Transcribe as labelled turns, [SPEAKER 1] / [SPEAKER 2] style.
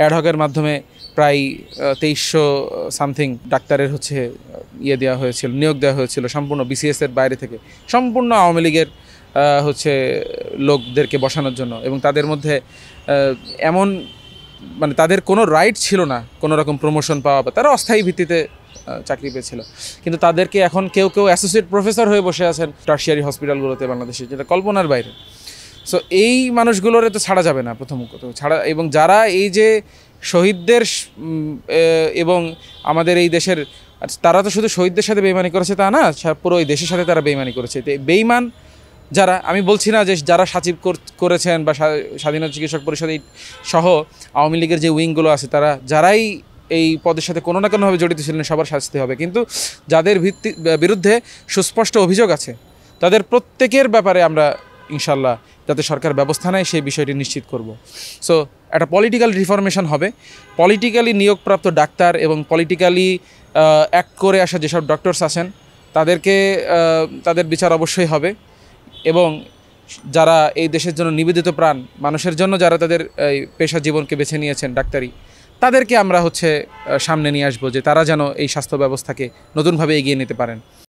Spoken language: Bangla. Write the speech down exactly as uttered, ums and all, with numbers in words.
[SPEAKER 1] অ্যাডহকের মাধ্যমে প্রায় তেইশশো সামথিং ডাক্তারের হচ্ছে ইয়ে দেওয়া হয়েছিল, নিয়োগ দেওয়া হয়েছিল সম্পূর্ণ বিসিএসের বাইরে থেকে, সম্পূর্ণ আওয়ামী লীগের হচ্ছে লোকদেরকে বসানোর জন্য। এবং তাদের মধ্যে এমন মানে তাদের কোনো রাইট ছিল না কোনো রকম প্রমোশন পাওয়া, বা তারা অস্থায়ী ভিত্তিতে চাকরি পেয়েছিল। কিন্তু তাদেরকে এখন কেউ কেউ অ্যাসোসিয়েট প্রফেসর হয়ে বসে আছেন টারশিয়ারি হসপিটালগুলোতে বাংলাদেশে, যেটা কল্পনার বাইরে। সো এই মানুষগুলোরে তো ছাড়া যাবে না প্রথম কথা ছাড়া। এবং যারা এই যে শহীদদের এবং আমাদের এই দেশের, তারা তো শুধু শহীদদের সাথে বেইমানি করেছে তা না, পুরো এই দেশের সাথে তারা বেইমানি করেছে। বেইমান যারা, আমি বলছি না যে যারা সাচিব করেছেন বা স্বাধীনতা চিকিৎসক পরিষদ সহ আওয়ামী লীগের যে উইংগুলো আছে, তারা যারাই এই পদের সাথে কোনো না কোনোভাবে জড়িত ছিলেন সবার শাস্তি হবে। কিন্তু যাদের ভিত্তি বিরুদ্ধে সুস্পষ্ট অভিযোগ আছে তাদের প্রত্যেকের ব্যাপারে আমরা ইনশাল্লাহ যাতে সরকার ব্যবস্থা নেয় সেই বিষয়টি নিশ্চিত করব। সো একটা পলিটিক্যাল রিফরমেশন হবে। পলিটিক্যালি নিয়োগপ্রাপ্ত ডাক্তার এবং পলিটিক্যালি অ্যাক্ট করে আসা যেসব ডক্টরস আছেন তাদেরকে তাদের বিচার অবশ্যই হবে। এবং যারা এই দেশের জন্য নিবেদিত প্রাণ, মানুষের জন্য যারা তাদের এই পেশা জীবনকে বেছে নিয়েছেন ডাক্তারি, তাদেরকে আমরা হচ্ছে সামনে নিয়ে আসবো যে তারা যেন এই স্বাস্থ্য ব্যবস্থাকে নতুনভাবে এগিয়ে নিতে পারেন।